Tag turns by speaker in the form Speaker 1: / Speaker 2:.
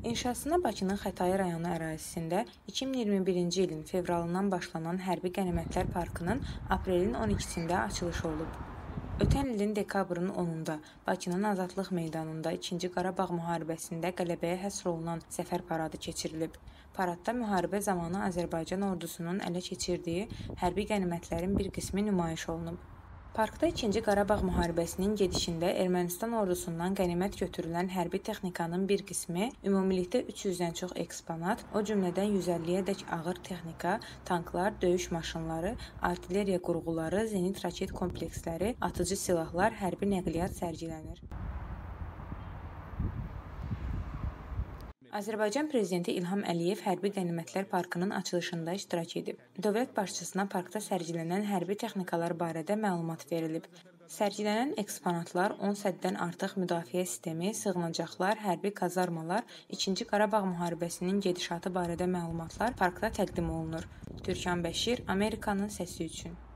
Speaker 1: İnşasına Bakının Xətai rayonu ərazisində 2021-ci ilin fevralından başlanan Hərbi Qənimətlər Parkının aprelin 12-sində açılışı olub. Ötən ilin dekabrın 10-da Bakının Azadlıq Meydanında 2-ci Qarabağ müharibəsində qələbəyə həsr olunan Zəfər paradı keçirilib. Paradda müharibə zamanı Azərbaycan ordusunun ələ keçirdiyi hərbi qənimətlərin bir qismi nümayiş olunub. Parkda 2-ci Qarabağ müharibəsinin gedişində Ermənistan ordusundan qənimət götürülən hərbi texnikanın bir qismi, ümumilikdə 300-dən çox eksponat, o cümlədən 150-yədək ağır texnika, tanklar, döyüş maşınları, artilleriya qurğuları, zenit raket kompleksləri, atıcı silahlar, hərbi nəqliyyat sərgilənir. Azərbaycan Prezidenti İlham Əliyev Hərbi Qənimətlər Parkının açılışında iştirak edib. Dövlət başçısına parkda sərgilənən hərbi texnikalar barədə məlumat verilib. Sərgilənən eksponatlar 10 səddən artıq müdafiə sistemi, sığınacaqlar, hərbi kazarmalar, 2-ci Qarabağ müharibəsinin gedişatı barədə məlumatlar parkda təqdim olunur. Türkan Bəşir, Amerikanın səsi üçün.